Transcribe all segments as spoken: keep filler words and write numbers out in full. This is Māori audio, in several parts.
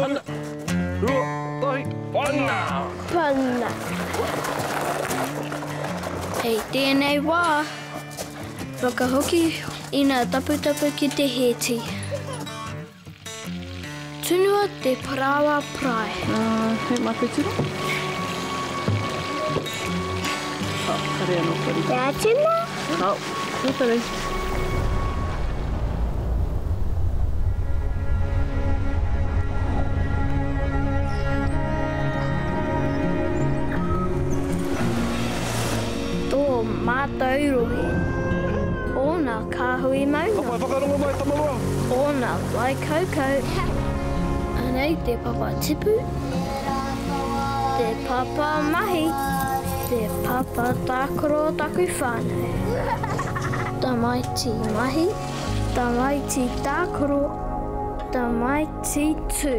Pana. Rua, tahi, pana. Pana. Hei, tēnei wā. Whakahoki ina taputapu ki te heti. Tunua te parawa prae. Uh, hei, mate tira. Oh, kare anō kari. Te atina? Oh, no kare. Tō mātou rohe. Ōna kāhui mauna. Papai, whakarongo mai, tamarua. Ōna wai kaukau. Anei te papa tipu. Te papa mahi. Te papa tākoro taku whānau. Tamaiti mahi. Tamaiti tākoro. Tamaiti tū.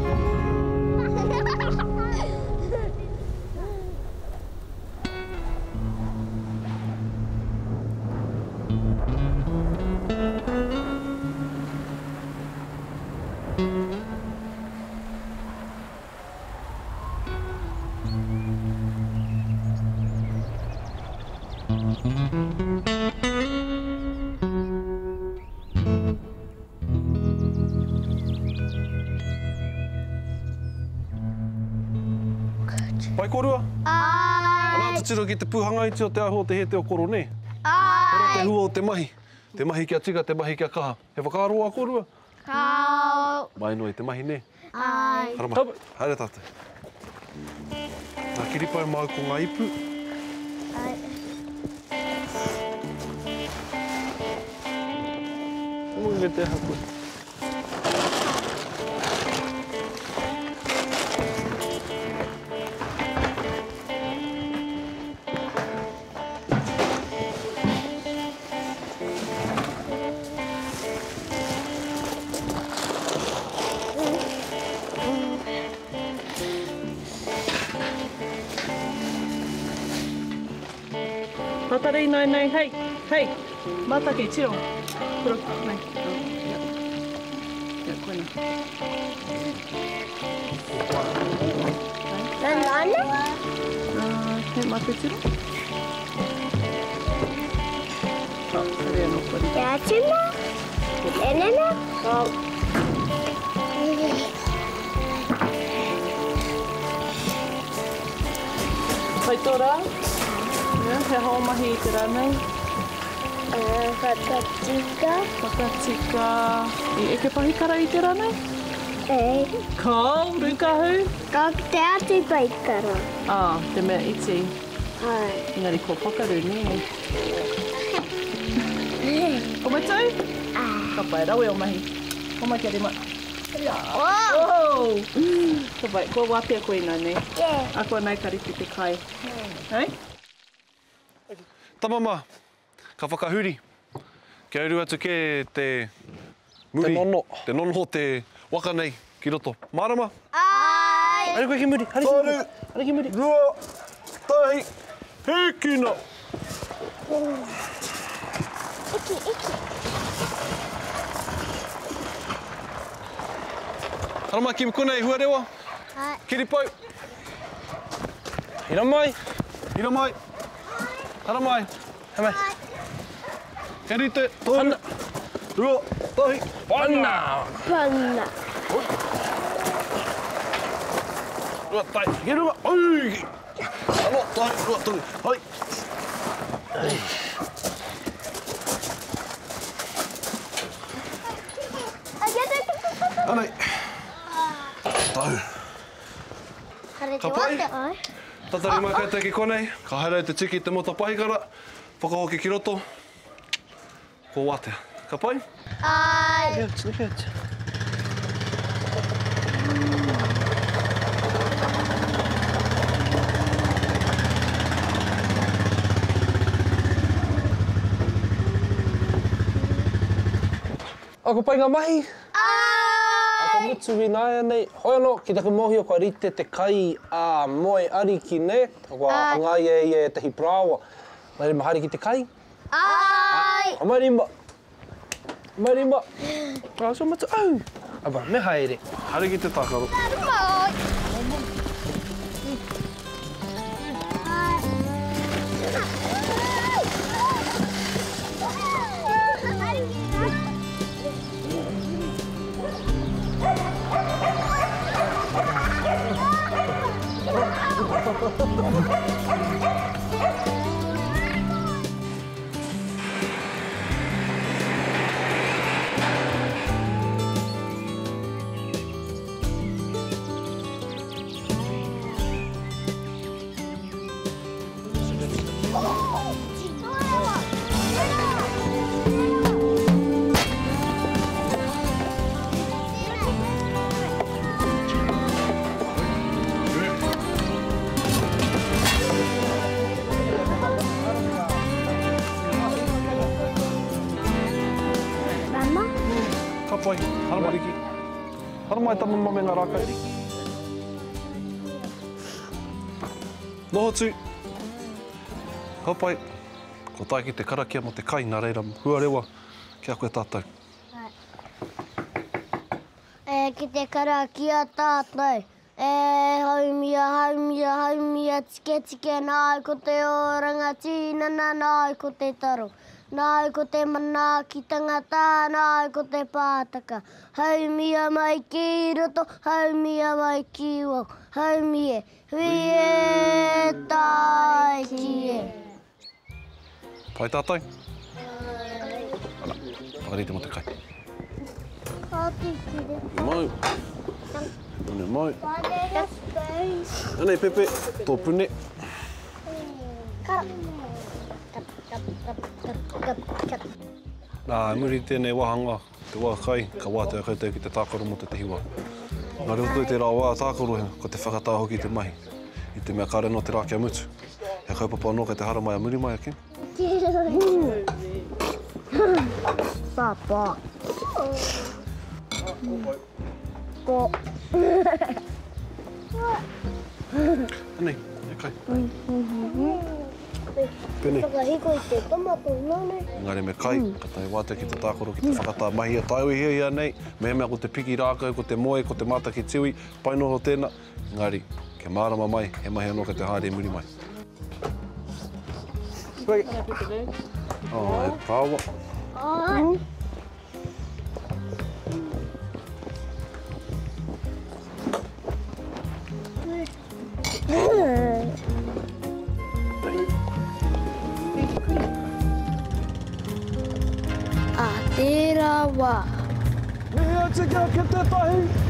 Pai korua? Ai! Anā te tira ki te pūhanga iti o te aho te hete o koro, ne? Ai! Ora te hua o te mahi. Te mahi kia tika, te mahi kia kaha. He whakaroa korua? Kau! Mai noi te mahi, ne? Ai! Hara mai, haere tātou. Nā kiripai mau ko ngā ipu. Ai! Munge te haku. Patarei nai nei, hei, hei, mata kei tiro. Puro, nei. Ia, koina. Nana? Uh, hei, mate tiro. Oh, kare anō kari. Te atina? Te enena? Oh. Pai tō rā? Ia, he hao mahi i te rā nei. Whakatika. Whakatika. I eke pahi kara i te rā nei? Ei. Kau, rukahu. Ka te atu paikara. Ah, te mea iti. Ai. Engari ko whakaru ni. Ko mai tau? Ah. Ka pai rawe o mahi. Ko mai kia rima. Wow! Oh! Ka pai, ko wapea koe nā nei. Yeah. A koa nai kariki te kai. Hei? Tamama, ka whakahuri. Kia uru atu ke te muri. Te nono. Te nono te waka nei ki roto. Marama? Ai! Haere koe ki muri, haere ki muri. Haere ki muri. Rua, tahi, hekina. Iki, iki. Harama ki konei huarewa. Ai. Kiripau. Hira mai. Hira mai. Hara mai. Hei mai. He rite, tōru. Rua, tahi, pana. Pana. Rua, tahi, he rua. Ui! Ano, tahi, rua, tōru. Hai. Anei. Tau. Ka pai? Ai. Tatari mai kai te ki konei. Ka haerau te tiki te mota pahikara. Whakahoki ki roto. Ko watea. Ka pai? Ai. Hea, tini hea. Ako pai ngā mahi. Ako mutu wināia nei. Hoi anō, ki taku mohi o kua rite te kai a Moeariki ne. Ako a ngai e e te hiprawa. Mai rima hari ki te kai. Ai. A mai rima. Mai rima. Ka so matu. Au. Aba, me haere. Hare ki te tākaro. Pai, hara mariki. Hara mai tama mame ngā rākai. Noho tū. Ka pai, ko tai ki te karakia mo te kai, nā reira hua rewa ki a koe tātou. E, ki te karakia tātou. E, haumia, haumia, haumia, tike, tike, nāi ko te oranga tīnana, nāi ko te taro. Nāi ko te mana ki tangata, nāi ko te pātaka. Haumia mai ki roto, haumia mai ki o. Haumie, hui e tai ki e. Pai tātou? Ana, pakarite mo te kai. Pāti ki re. Mau. Pune mau. Pāne space. Anei Pepe, tō pune. Kara. Kap, kap, kap, kap, kap. Nā, muri tēnei wahanga, te wā kai, ka wātea koutou ki te tākaro mo te tihiwa. Ngā reo te rā wā tākaro, ko te whakatā hoki te mahi. I te mea kāre no te rākia mutu. He kaupapa anō kei te hara mai a muri mai a kin. Papa. Ko. Anei, e kai. Pene. Whakahiko i te tomato, nāne. Engari me kai, ka tai wātea ki te tākaro ki te whakatā mahi a tai hia hia nei, mea mea ko te piki rākau, ko te moe, ko te mata ki tiwi, painoho tēnā. Engari, ke mārama mai, he mahi anō kei te haere muri mai. Oh, e prawa. Ai. A tērā wā. Mea tika ki te tahi.